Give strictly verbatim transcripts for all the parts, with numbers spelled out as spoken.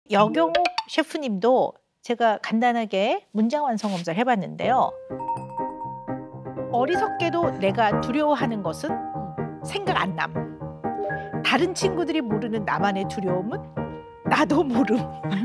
여경욱 셰프님도 제가 간단하게 문장 완성 검사를 해봤는데요. 어리석게도 내가 두려워하는 것은 생각 안 남. 다른 친구들이 모르는 나만의 두려움은 나도 모름.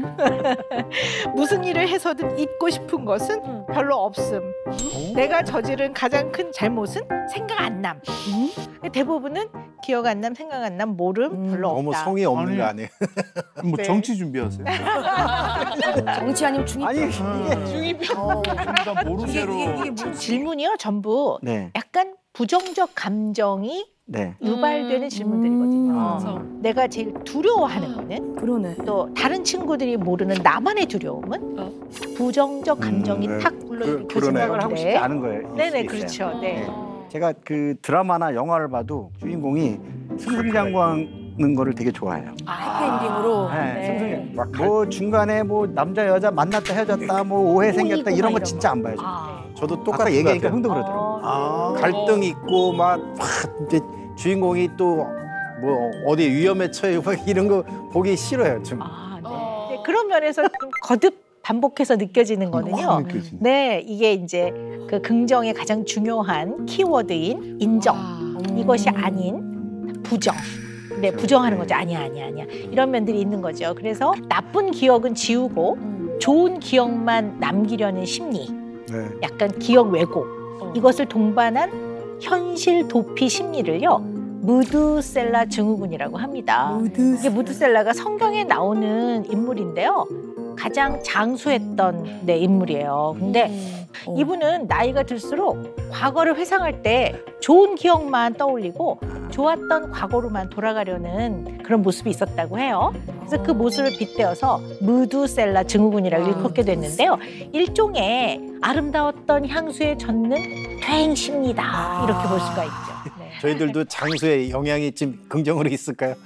무슨 일을 해서든 잊고 싶은 것은 별로 없음. 내가 저지른 가장 큰 잘못은 생각 안 남. 대부분은 기억 안 남, 생각 안 남, 모름, 별로 없다. 너무 성의 없는 아니, 거 아니에요? 뭐 네. 정치 준비하세요? 정치 아니면 중이병. 아니 이게 중이병. 다 모르쇠로. 질문이요 전부 네. 약간 부정적 감정이 네. 유발되는 질문들이거든요. 음. 내가 제일 두려워하는 거는 그러네. 또 다른 친구들이 모르는 나만의 두려움은 어. 부정적 감정이 음, 네. 탁 그- 불러일으켜지는 그러네요. 생각을 하고 싶지 건데. 않은 거예요. 네네 있어요. 그렇죠. 네. 제가 그 드라마나 영화를 봐도 주인공이 승승장구하는 거를 되게 좋아해요. 아, 해피엔딩으로. 네, 네. 승승- 막 뭐 중간에 뭐 남자 여자 만났다 헤어졌다 뭐 오해 생겼다 꼬이고 이런 막 거 이런 진짜 거. 안 봐요. 아. 저도 아까 똑같은 거 얘기하니까 같아요. 흥도 그러더라고요. 아, 갈등 있고 막, 막 이제 주인공이 또 뭐 어디 위험에 처해 막 이런 거 보기 싫어요. 좀. 아, 네. 네, 그런 면에서 좀 거듭 반복해서 느껴지는 거는요. 확 느껴지네. 네, 이게 이제 그 긍정의 가장 중요한 키워드인 인정. 이것이 아닌 부정. 네, 부정하는 거죠. 아니야, 아니야, 아니야. 이런 면들이 있는 거죠. 그래서 나쁜 기억은 지우고 좋은 기억만 남기려는 심리. 네. 약간 기억 왜곡. 이것을 동반한 현실 도피 심리를요. 무드셀라 증후군이라고 합니다. 이게 무드셀라가 성경에 나오는 인물인데요. 가장 장수했던 네, 인물이에요. 근데 어. 이분은 나이가 들수록 과거를 회상할 때 좋은 기억만 떠올리고 좋았던 과거로만 돌아가려는 그런 모습이 있었다고 해요. 그래서 그 모습을 빗대어서 무드셀라 증후군이라고 일컫게 됐는데요. 일종의 아름다웠던 향수에 젖는 퇴행심리다. 이렇게 볼 수가 있죠. 네. 저희들도 장수의 영향이 좀 긍정으로 있을까요?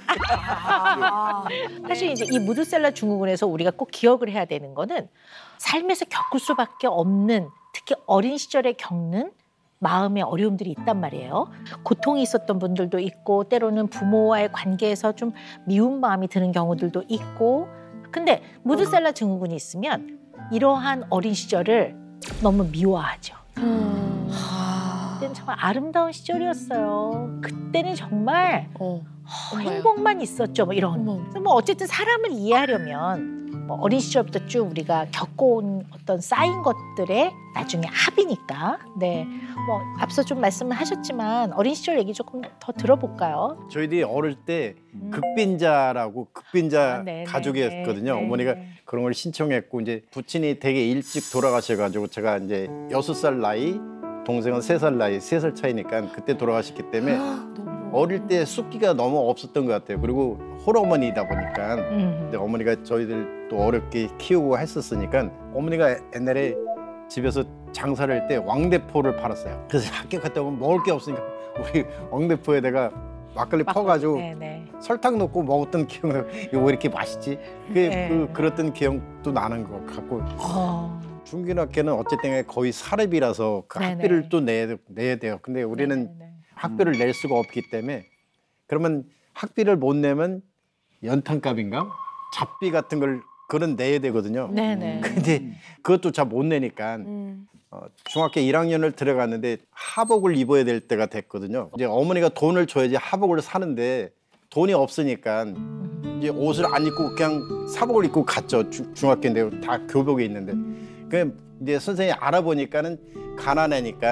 사실 이제 이 무드셀라 증후군에서 우리가 꼭 기억을 해야 되는 거는 삶에서 겪을 수밖에 없는 특히 어린 시절에 겪는 마음의 어려움들이 있단 말이에요. 고통이 있었던 분들도 있고 때로는 부모와의 관계에서 좀 미운 마음이 드는 경우들도 있고 근데 무드셀라 증후군이 있으면 이러한 어린 시절을 너무 미워하죠. 음. 그때는 정말 아름다운 시절이었어요. 그때는 정말 어. 어, 행복만 있었죠. 뭐 이런. 어머. 그래서 뭐 어쨌든 사람을 이해하려면 뭐 어린 시절부터 쭉 우리가 겪어온 어떤 쌓인 것들의 나중에 합이니까. 네. 뭐 앞서 좀 말씀을 하셨지만 어린 시절 얘기 조금 더 들어볼까요? 저희들이 어릴 때 극빈자라고 극빈자 아, 네, 가족이었거든요. 네, 어머니가 네. 그런 걸 신청했고 이제 부친이 되게 일찍 돌아가셔가지고 제가 이제 여섯 살 나이, 동생은 세 살 나이, 세 살 차이니까 그때 돌아가셨기 때문에 어릴 때 숫기가 너무 없었던 것 같아요. 그리고 홀어머니다 보니까 음. 근데 어머니가 저희들 또 어렵게 키우고 했었으니까 어머니가 옛날에 집에서 장사를 할 때 왕대포를 팔았어요. 그래서 학교 갔다 오면 먹을 게 없으니까 우리 왕대포에다가 막걸리 퍼가지고 네네. 설탕 넣고 먹었던 기억나. 이거 왜 이렇게 맛있지? 그, 네. 그 그랬던 기억도 나는 것 같고 어. 중고등학교는 어쨌든 거의 사립이라서 그 네네. 학비를 또 내야, 내야 돼요. 근데 우리는 네네. 학비를 낼 수가 없기 때문에 그러면 학비를 못 내면 연탄값인가? 잡비 같은 걸 그런 내야 되거든요. 네네. 근데 그것도 잘 못 내니까 음. 어, 중학교 일 학년을 들어갔는데 하복을 입어야 될 때가 됐거든요. 이제 어머니가 돈을 줘야지 하복을 사는데 돈이 없으니까 이제 옷을 안 입고 그냥 사복을 입고 갔죠. 주, 중학교인데 다 교복에 있는데. 그 이제 선생님이 알아보니까는 가난하니까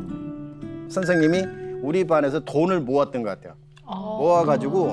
선생님이 우리 반에서 돈을 모았던 것 같아요. 어. 모아가지고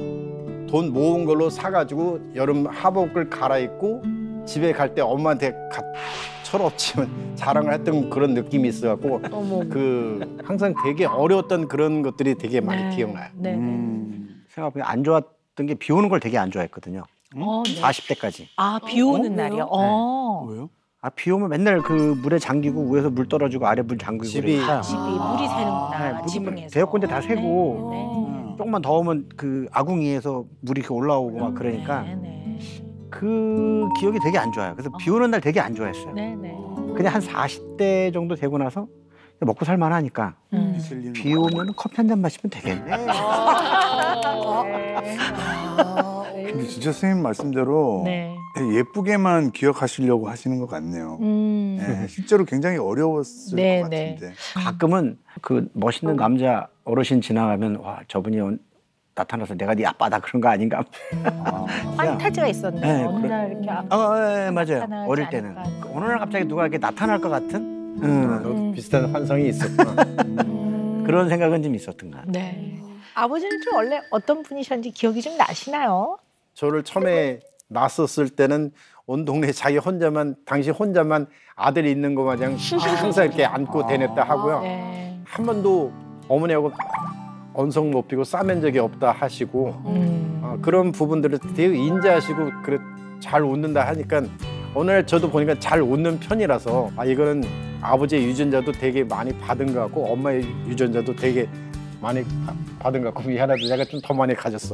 돈 모은 걸로 사가지고 여름 하복을 갈아입고 집에 갈 때 엄마한테 가, 철없지만 자랑을 했던 그런 느낌이 있어갖고 어머. 그 항상 되게 어려웠던 그런 것들이 되게 많이 네. 기억나요. 네네. 음, 생각해보면 안 좋았던 게 비 오는 걸 되게 안 좋아했거든요. 어, 네. 사십 대까지. 아, 비 오는 어, 날이요? 왜요? 어. 뭐예요? 아, 비 오면 맨날 그 물에 잠기고 위에서 물 떨어지고 아래 물 잠기고 집이- 그러니까 집이 물이 새는구나. 네, 물이 지붕에서. 대역군데 다 새고. 네. 음. 조금만 더우면 그 아궁이에서 물이 이렇게 올라오고 막 그러니까 네네. 그 기억이 되게 안 좋아요. 그래서 비 오는 날 되게 안 좋아했어요. 네네. 그냥 한 사십 대 정도 되고 나서 먹고 살만 하니까 음. 이슬리는 비 오면 커피 한 잔 마시면 되겠네. 네. 아, 근데 진짜 선생님 말씀대로 네. 예쁘게만 기억하시려고 하시는 것 같네요. 음. 네, 실제로 굉장히 어려웠을 네, 것 네. 같은데. 가끔은 그 멋있는 남자 어르신 지나가면 와 저분이 온- 나타나서 내가 네 아빠다 그런 거 아닌가? 아, 판타지가 있었네. 네, 어느 그래. 날 이렇게 아- 어, 예, 맞아요. 나타나지 어릴 때는 않을까. 어느 날 갑자기 누가 이렇게 나타날 것 같은 아, 음, 너도 비슷한 환상이 있었구나. 음. 그런 생각은 좀 있었던 것 같아요. 네. 아버지는 좀 원래 어떤 분이셨는지 기억이 좀 나시나요? 저를 처음에 낳았을 때는 온 동네 자기 혼자만 당시 혼자만 아들이 있는 거 마냥 항상 이렇게 안고 다녔다 하고요. 네. 한 번도 어머니하고 언성 높이고 싸맨 적이 없다 하시고 음. 어, 그런 부분들을 되게 인지하시고 그래 잘 웃는다 하니까 오늘 저도 보니까 잘 웃는 편이라서 아 이거는 아버지의 유전자도 되게 많이 받은 것 같고 엄마의 유전자도 되게 많이 바- 받은 것 같고 미안하다 내가 좀 더 많이 가졌어.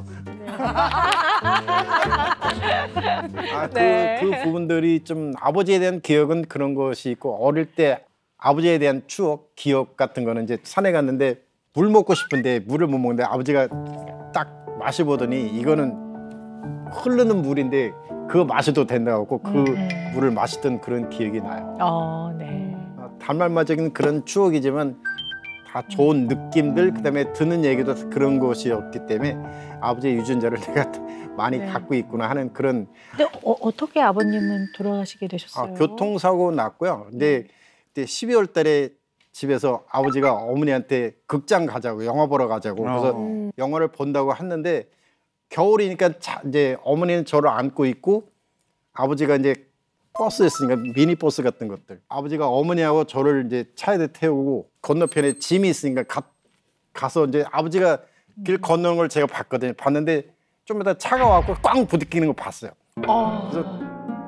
아, 그, 네. 그 부분들이 좀 아버지에 대한 기억은 그런 것이 있고 어릴 때 아버지에 대한 추억, 기억 같은 거는 이제 산에 갔는데 물 먹고 싶은데 물을 못 먹는데 아버지가 딱 마셔보더니 이거는 흐르는 물인데 그거 마셔도 된다고 그 음. 물을 마시던 그런 기억이 나요. 어, 네. 아, 달말마적인 그런 추억이지만 다 좋은 느낌들 그다음에 듣는 얘기도 그런 것이었기 때문에 아버지의 유전자를 내가 많이 네. 갖고 있구나 하는 그런 근데 어, 어떻게 아버님은 돌아가시게 아, 되셨어요? 교통사고 났고요. 근데 그때 십이월 달에 집에서 아버지가 어머니한테 극장 가자고 영화 보러 가자고 그래서 어. 영화를 본다고 했는데 겨울이니까 자, 이제 어머니는 저를 안고 있고 아버지가 이제 버스였으니까 미니버스 같은 것들 아버지가 어머니하고 저를 이제 차에다 태우고 건너편에 짐이 있으니까 가, 가서 이제 아버지가 길 건너는 걸 제가 봤거든요. 봤는데 좀 이따 차가 와갖고 꽝 부딪히는 거 봤어요. 어. 그래서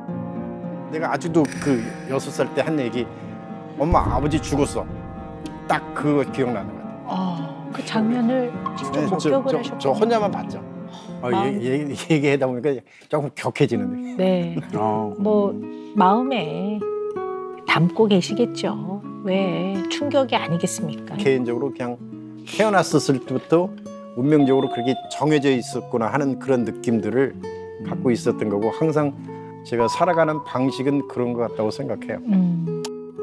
내가 아직도 그 여섯 살 때 한 얘기 엄마 아버지 죽었어 딱 그거 기억나는 것 같아요. 어, 그 장면을 직접 네, 저, 목격을 저, 하셨고 저 혼자만 봤죠. 어, 마음- 얘기, 얘기, 얘기하다 보니까 조금 격해지는데. 네. 어. 뭐 마음에 담고 계시겠죠. 왜 충격이 아니겠습니까? 개인적으로 그냥 태어났을 때부터 운명적으로 그렇게 정해져 있었구나 하는 그런 느낌들을 갖고 있었던 거고 항상 제가 살아가는 방식은 그런 것 같다고 생각해요. 음.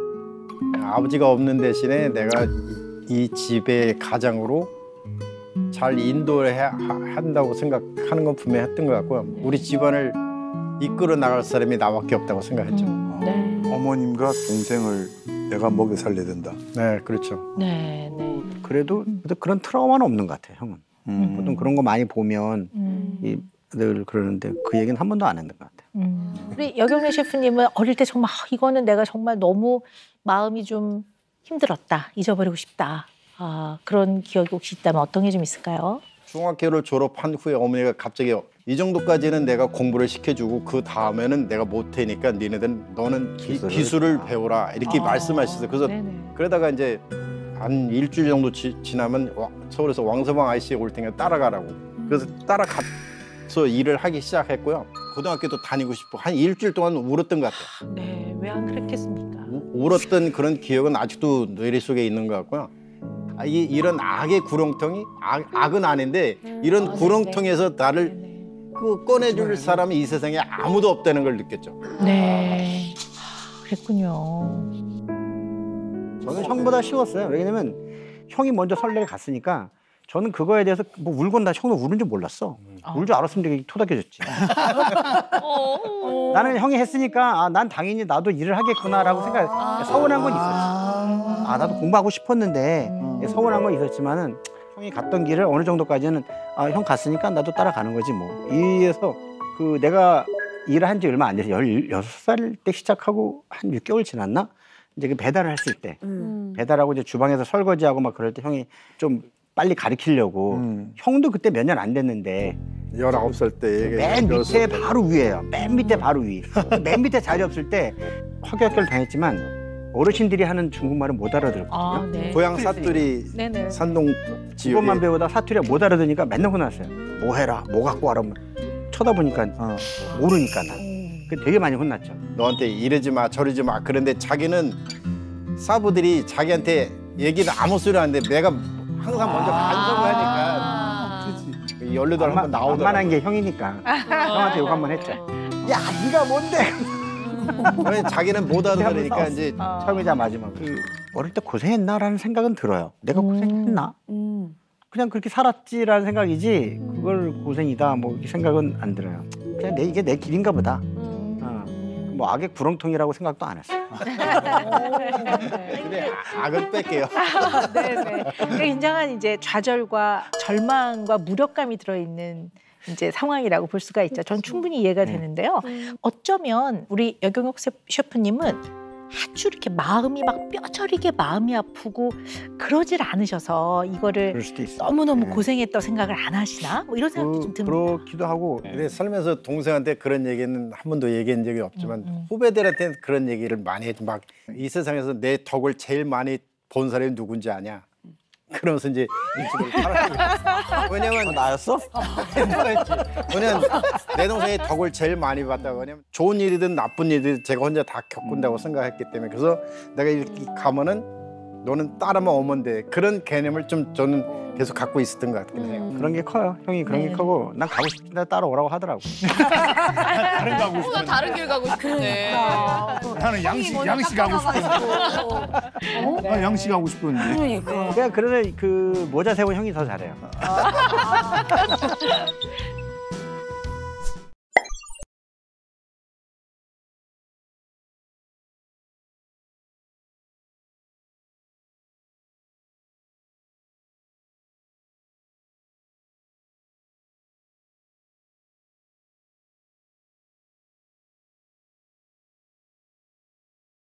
아버지가 없는 대신에 내가 이 집의 가장으로 잘 인도해야 하- 한다고 생각하는 건 분명히 했던 것 같고요. 우리 집안을 이끌어 나갈 사람이 나밖에 없다고 생각했죠. 음. 네. 어머님과 동생을 내가 먹여 살려야 된다. 네, 그렇죠. 네. 네. 그래도 그런 트라우마는 없는 것 같아요, 형은. 음. 보통 그런 거 많이 보면 음. 이 늘 그러는데 그 얘기는 한 번도 안 했는 것 같아요. 음. 우리 여경래 셰프님은 어릴 때 정말 아, 이거는 내가 정말 너무 마음이 좀 힘들었다, 잊어버리고 싶다. 아, 그런 기억이 혹시 있다면 어떤 게 좀 있을까요? 중학교를 졸업한 후에 어머니가 갑자기 이 정도까지는 내가 공부를 시켜주고 그 다음에는 내가 못하니까 니네들은 너는 기, 기술을 기술을 배워라 이렇게 아, 말씀하셨어요. 그래서 네네. 그러다가 이제 한 일주일 정도 지, 지나면 와- 서울에서 왕서방 아저씨 올 테니까 따라가라고. 그래서 따라가서 일을 하기 시작했고요. 고등학교도 다니고 싶고 한 일주일 동안 울었던 것 같아요. 네, 왜 안 그랬겠습니까? 우- 울었던 그런 기억은 아직도 뇌리 속에 있는 것 같고요. 아, 이, 이런 악의 구렁텅이 악, 악은 아닌데 이런 아, 구렁텅이에서 나를 네네. 그 꺼내줄 사람이 이 세상에 아무도 없다는 걸 느꼈죠. 네. 아, 그랬군요. 저는 형보다 쉬웠어요. 왜냐면 형이 먼저 설레를 갔으니까 저는 그거에 대해서 뭐 울건 다 형도 우는 줄 몰랐어. 울 줄 알았으면 되게 토닥여줬지. 나는 형이 했으니까 아, 난 당연히 나도 일을 하겠구나라고 생각. 서운한 건 있었지. 아 나도 공부하고 싶었는데 서운한 건 있었지만은 형이 갔던 길을 어느 정도까지는 아, 형 갔으니까 나도 따라가는 거지 뭐. 이에서 그 내가 일을 한 지 얼마 안 돼서 열여섯 살 때 시작하고 한 육 개월 지났나? 이제 그 배달을 했을 때 음. 배달하고 이제 주방에서 설거지하고 막 그럴 때 형이 좀 빨리 가르치려고 음. 형도 그때 몇 년 안 됐는데 열아홉 살 때 얘기 맨 밑에 바로 위에요. 맨 밑에 바로 위. 맨 밑에 자리 없을 때 학교학교를 다녔지만 어르신들이 하는 중국말을 못 알아들었거든요. 아, 네. 고향 사투리 네네. 산동 지역에 그것만 배우다 사투리가 못 알아들으니까 맨날 혼났어요. 뭐 해라, 뭐 갖고 와라. 뭐. 쳐다보니까 어. 모르니까 나. 그 되게 많이 혼났죠. 너한테 이러지 마 저러지 마. 그런데 자기는 사부들이 자기한테 얘기는 아무 소리 안 하는데 내가 항상 먼저 간섭을 하니까 연루달 한번 나오더라고요. 만한 게 형이니까 형한테 욕 한 번 했죠. 야, 네가 뭔데? 아니, 자기는 못 알아들으니까 이제 처음이자 마지막. 그 어릴 때 고생했나라는 생각은 들어요. 내가 고생했나? 음. 그냥 그렇게 살았지라는 생각이지 그걸 고생이다 뭐 이 생각은 안 들어요. 그냥 내 이게 내 길인가 보다. 어. 뭐 악의 구렁텅이라고 생각도 안 했어요. 근데 악은 뺄게요. 네네. 굉장한 이제 좌절과 절망과 무력감이 들어있는 이제 상황이라고 볼 수가 있죠. 전 충분히 이해가 되는데요. 어쩌면 우리 여경욱 셰- 셰프님은 아주 이렇게 마음이 막 뼈저리게 마음이 아프고 그러질 않으셔서 이거를 그럴 수도 있어. 너무너무 네. 고생했다고 생각을 안 하시나? 뭐 이런 생각도 좀 그, 듭니다. 그렇기도 하고 근데 살면서 동생한테 그런 얘기는 한 번도 얘기한 적이 없지만 음, 음. 후배들한테는 그런 얘기를 많이 했지. 막 이 세상에서 내 덕을 제일 많이 본 사람이 누군지 아냐? 그러면서 이제 일찍을 살았어요. 왜냐면 어, 나였어? 왜냐면 내 동생이 덕을 제일 많이 봤다고. 왜냐면 좋은 일이든 나쁜 일이든 제가 혼자 다 겪는다고 생각했기 때문에. 그래서 내가 이렇게 가면은 너는 따르면 어머인데 그런 개념을 좀 저는 계속 갖고 있었던 것 같긴 해요. 그런 게 커요. 형이 그런 네. 게 크고 난 가고 싶은데 따라오라고 하더라고. 다른 거 하고 나 싶은데. 다른 길 가고 싶은데. 나는 양식 양식 하고 싶은데. 나 양식 하고 싶은데. 그러니까. 그냥 그래서 그 모자 세운 형이 더 잘해요.